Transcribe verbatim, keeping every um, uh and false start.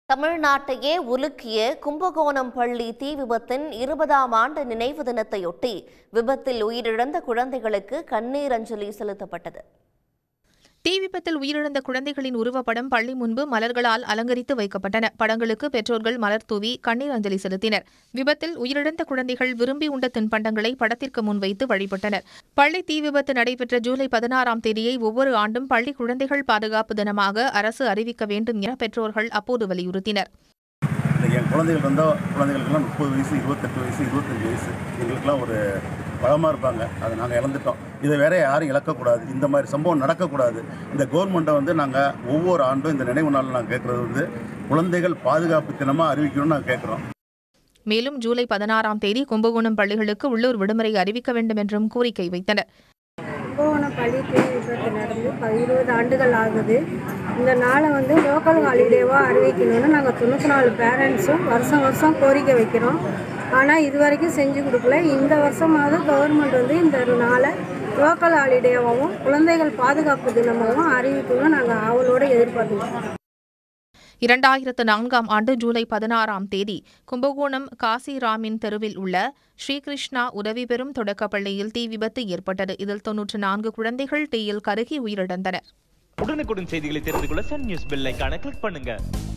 தமிழ்நாட்டையே உலுக்கிய கும்பகோணம் பள்ளி தீ விபத்தின் இருபதாம் ஆண்டு நினைவு தினத்தையொட்டி விபத்தில் உயிரிழந்த குழந்தைகளுக்கு கண்ணீர் அஞ்சலி செலுத்தப்பட்டது. தீ விபத்தில் உயிரிழந்த குழந்தைகளின் உருவப்படம் பள்ளி முன்பு மலர்களால் அலங்கரித்து வைக்கப்பட்டன. படங்களுக்கு பெற்றோர்கள் மலர் தூவி கண்ணீர் அஞ்சலி செலுத்தினர். விபத்தில் உயிரிழந்த குழந்தைகள் விரும்பி உண்ட தின்பண்டங்களை படத்திற்கு முன்வைத்து வழிபட்டனர். பள்ளி தீ விபத்து நடைபெற்ற ஜூலை பதினாறாம் தேதியை ஒவ்வொரு ஆண்டும் பள்ளி குழந்தைகள் பாதுகாப்பு தினமாக அரசு அறிவிக்க வேண்டும் என பெற்றோர்கள் அப்போது வலியுறுத்தினர். என் குழந்தைகள் வந்தால் குழந்தைகளுக்கெல்லாம் முப்பது வயசு இருபத்தெட்டு வயசு இருபத்தஞ்சி வயசு எங்களுக்கெல்லாம் ஒரு பலமாக இருப்பாங்க. அதை நாங்கள் இழந்துட்டோம். இதை வேற யாரும் இழக்கக்கூடாது. இந்த மாதிரி சம்பவம் நடக்கக்கூடாது. இந்த கவர்மெண்ட்டை வந்து நாங்கள் ஒவ்வொரு ஆண்டும் இந்த நினைவு நாளில் நாங்கள் கேட்குறது வந்து குழந்தைகள் பாதுகாப்பு தினமாக அறிவிக்கணும்னு நாங்கள் கேட்குறோம். மேலும் ஜூலை பதினாறாம் தேதி கும்பகோணம் பள்ளிகளுக்கு உள்ளூர் விடுமுறை அறிவிக்க வேண்டும் என்றும் கோரிக்கை வைத்தனர். கும்பகோணம் பள்ளி தீ விபத்து நடந்து இருபது ஆண்டுகள் ஆகுது. இந்த நாளை வந்து லோக்கல் ஹாலிடேவாக அறிவிக்கணும்னு நாங்கள் தொண்ணூற்றி நாலு பேரண்ட்ஸும் வருஷம் வருஷம் கோரிக்கை வைக்கிறோம். ஆனால் இது வரைக்கும் செஞ்சு கொடுக்கல. இந்த வருஷமாவது கவர்மெண்ட் வந்து இந்த நாளை லோக்கல் ஹாலிடேவாகவும் குழந்தைகள் பாதுகாப்பு தினமாகவும் அறிவிக்கணும்னு நாங்கள் அவளோட எதிர்பார்க்கிறோம். இரண்டாயிரத்து நான்காம் ஆண்டு ஜூலை பதினாறாம் தேதி கும்பகோணம் காசிராமின் தெருவில் உள்ள ஸ்ரீகிருஷ்ணா உதவி பெறும் தொடக்கப்பள்ளியில் தீ விபத்து ஏற்பட்டது. இதில் தொன்னூற்று நான்கு குழந்தைகள் தீயில் கருகி உயிரிழந்தனர். உடனுக்குடன் செய்திகளை தெரிந்து கொள்ள சன் நியூஸ் பெல் ஐகானை கிளிக் பண்ணுங்க.